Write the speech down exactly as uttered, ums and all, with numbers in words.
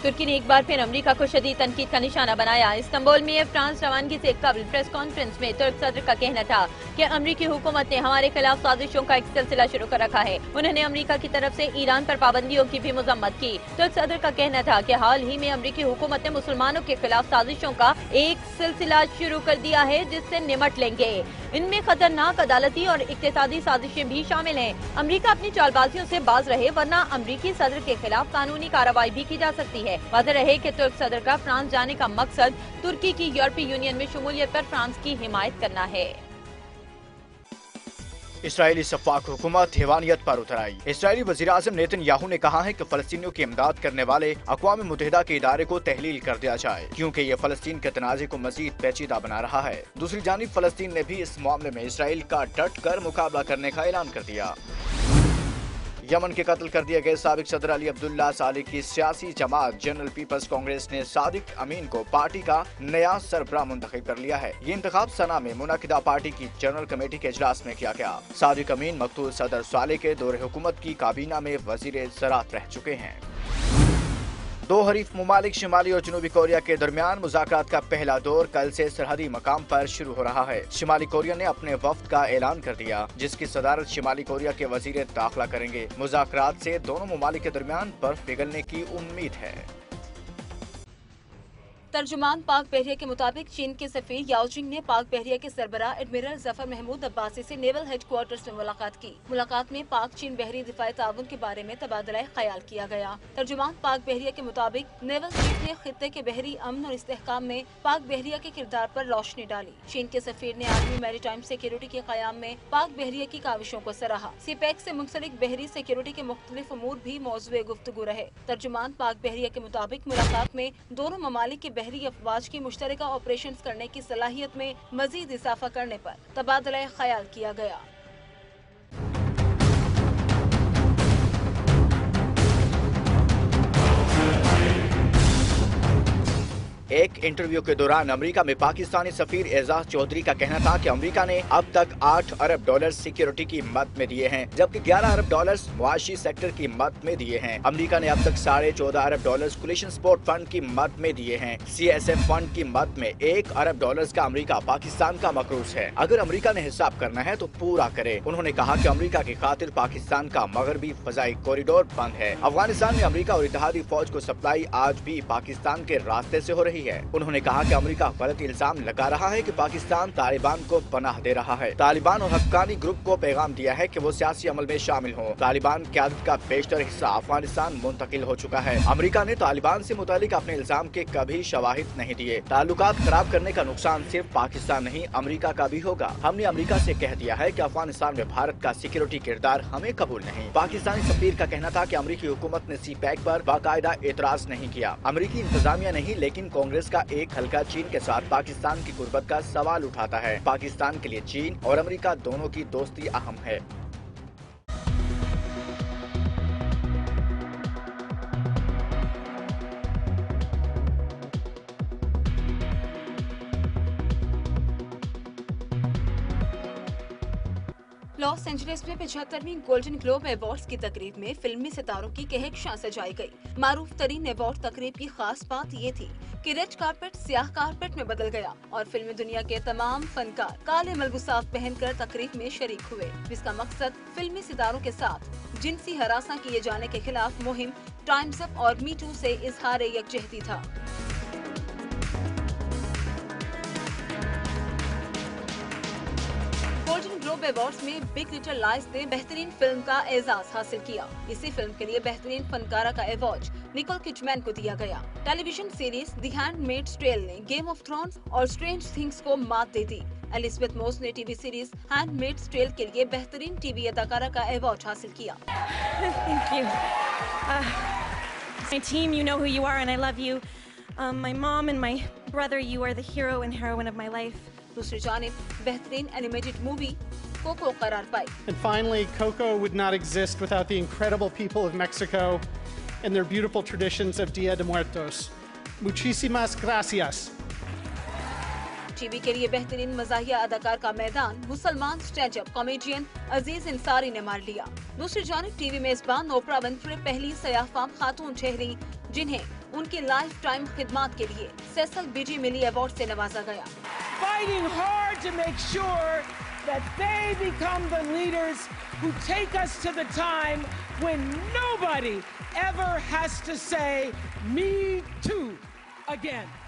तुर्की ने एक बार फिर अमेरिका को शदीद तनकीद का निशाना बनाया। इस्तांबुल में फ्रांस रवानगी से कबल प्रेस कॉन्फ्रेंस में तुर्क सदर का कहना था कि अमेरिकी हुकूमत ने हमारे खिलाफ साजिशों का एक सिलसिला शुरू कर रखा है। उन्होंने अमेरिका की तरफ से ईरान पर पाबंदियों की भी मजम्मत की। तुर्क सदर का कहना था कि हाल ही में अमेरिकी हुकूमत ने मुसलमानों के खिलाफ साजिशों का एक सिलसिला शुरू कर दिया है जिससे निमट लेंगे। इनमें खतरनाक अदालती और इक्तिसादी साजिशें भी शामिल हैं। अमेरिका अपनी चालबाजियों से बाज रहे वरना अमेरिकी सदर के खिलाफ कानूनी कार्रवाई भी की जा सकती है। वाज़ेह रहे कि तुर्क सदर का फ्रांस जाने का मकसद तुर्की की यूरोपीय यूनियन में शमूलियत पर फ्रांस की हिमायत करना है। इसराइली सफाक हुकूमत हैवानियत पर उतर आई। इसराइली वज़ीर-ए-आज़म नेतन्याहू ने कहा है कि फलस्तीनियों की इमदाद करने वाले अक़वाम मुत्तहिदा के इदारे को तहलील कर दिया जाए क्योंकि ये फलस्तीन के तनाज़े को मजीद पेचीदा बना रहा है। दूसरी जानिब फलस्तीन ने भी इस मामले में इसराइल का डट कर मुकाबला करने का ऐलान कर दिया। यमन के कत्ल कर दिए गए साबिक सदर अली अब्दुल्ला साले की सियासी जमात जनरल पीपल्स कांग्रेस ने सादिक अमीन को पार्टी का नया सरबराह मुंतखब कर लिया है। ये इंतखाब सना में मुनक़िदा पार्टी की जनरल कमेटी के इजलास में किया गया। सादिक अमीन मकतूल सदर साले के दौरे हुकूमत की काबीना में वजीर ज़राअत रह चुके हैं। दो हरीफ मुमालिक शिमाली और जनूबी कोरिया के दरमियान मुज़ाकरात का पहला दौर कल से सरहदी मकाम पर शुरू हो रहा है। शिमाली कोरिया ने अपने वफ्द का ऐलान कर दिया जिसकी सदारत शिमाली कोरिया के वजीर दाखिला करेंगे। मुज़ाकरात से दोनों मुमालिक के दरमियान बर्फ पिघलने की उम्मीद है। तर्जुमान पाक बहरिया के मुताबिक चीन के सफीर याओ जिंग ने पाक बहरिया के सरबराह एडमिरल जफर महमूद अब्बासी से नेवल हेडक्वार्टर्स में मुलाकात की। मुलाकात में पाक चीन बहरी दिफाई ताउन के बारे में तबादला ख्याल किया गया। तर्जुमान पाक बहरिया के मुताबिक नेवल चीफ ने खित्ते के बहरी अमन और इस्तेहकाम में पाक बहरिया के किरदार पर रोशनी डाली। चीन के सफीर ने आर्मी मैरीटाइम सिक्योरिटी के क़याम में पाक बहरिया की काविशों को सराहा। सीपैक से मुंसलिक बहरी सिक्योरिटी के मुख्तलिफ अमूर भी मौज़ूए गुफ्तगू रहे। तर्जुमान पाक बहरिया के मुताबिक मुलाकात में दोनों ममालिक के बहरी अफवाज की मुश्तरका ऑपरेशन करने की सलाहियत में मजीद इजाफा करने पर तबादला ख्याल किया गया। एक इंटरव्यू के दौरान अमेरिका में पाकिस्तानी सफीर एजाज चौधरी का कहना था कि अमेरिका ने अब तक आठ अरब डॉलर सिक्योरिटी की मद में दिए हैं जबकि ग्यारह अरब डॉलर मुआशी सेक्टर की मद में दिए हैं। अमेरिका ने अब तक साढ़े चौदह अरब डॉलर कोलिशन सपोर्ट फंड की मद में दिए हैं। सी एस एफ फंड की मद में एक अरब डॉलर का अमेरिका पाकिस्तान का मकरूज है। अगर अमेरिका ने हिसाब करना है तो पूरा करे। उन्होंने कहा कि अमेरिका की खातिर पाकिस्तान का मगरबी फजाई कॉरिडोर बंद है। अफगानिस्तान में अमेरिका और इत्तेहादी फौज को सप्लाई आज भी पाकिस्तान के रास्ते से हो रही है। उन्होंने कहा कि अमेरिका गलत इल्जाम लगा रहा है कि पाकिस्तान तालिबान को पनाह दे रहा है। तालिबान और हक्कानी ग्रुप को पैगाम दिया है कि वो सियासी अमल में शामिल हों। तालिबान क़यादत का बेशतर हिस्सा अफगानिस्तान मुंतकिल हो चुका है। अमेरिका ने तालिबान से मुतालिक अपने इल्जाम के कभी शवाहिद नहीं दिए। ताल्लुकात खराब करने का नुकसान सिर्फ पाकिस्तान नहीं अमेरिका का भी होगा। हमने अमेरिका से कह दिया है कि अफगानिस्तान में भारत का सिक्योरिटी किरदार हमें कबूल नहीं। पाकिस्तानी सफीर का कहना था कि अमेरिकी हुकूमत ने सी पैक पर बाकायदा एतराज नहीं किया। अमेरिकी इंतजामिया नहीं लेकिन कांग्रेस का एक हल्का चीन के साथ पाकिस्तान की गुर्बत का सवाल उठाता है। पाकिस्तान के लिए चीन और अमेरिका दोनों की दोस्ती अहम है। लॉस एंजलिस में पचहत्तरवीं गोल्डन ग्लोब अवार्ड्स की तकरीब में फिल्मी सितारों की कहकशां सजाई गई। मारूफ तरीन अवार्ड तकरीब की खास बात ये थी कि रेड कारपेट सियाह कारपेट में बदल गया और फिल्मी दुनिया के तमाम फनकार काले मलबूसात पहनकर तकरीब में शरीक हुए, जिसका मकसद फिल्मी सितारों के साथ जिनसी हरासा किए जाने के खिलाफ मुहिम टाइम्स अप और मी टू से इजहार यकजहती था। गोल्डन ग्लोब अवार्ड्स में बिग लिटिल लाइज ने बेहतरीन फिल्म का एजाज हासिल किया। इसी फिल्म के लिए बेहतरीन फनकारा का अवार्ड निकोल किडमैन को दिया गया। Television series The Handmaid's Tale ने गेम ऑफ थ्रोन्स और स्ट्रेंज थिंग्स को मात दे दी। एलिजाबेथ मोस ने टीवी सीरीज हैंडमेड्स टेल के लिए बेहतरीन टीवी अदाकारा का अवार्ड हासिल किया। Thank you. Uh, my team, you know who you are and I love you. Um, my mom and my brother, you are the hero and heroine of my life. दूसरी जानिब बेहतरीन animated movie Coco करार पाई। And finally, Coco would not exist without the incredible people of Mexico and their beautiful traditions of Dia de Muertos. Muchísimas gracias. TV के लिए बेहतरीन मज़ाहिया अदाकार का मैदान मुसलमान stand up comedian Aziz Ansari ने मार लिया। दूसरी जानिब टीवी मेजबान ओपरा विनफ्रे पहली सयाह फाम खातून ठहरी जिन्हें उनकी लाइफ टाइम खिदमत के लिए सेसल बीजी मिली अवार्ड से नवाजा गया। Fighting hard to make sure that they become the leaders who take us to the time when nobody ever has to say, me too, again.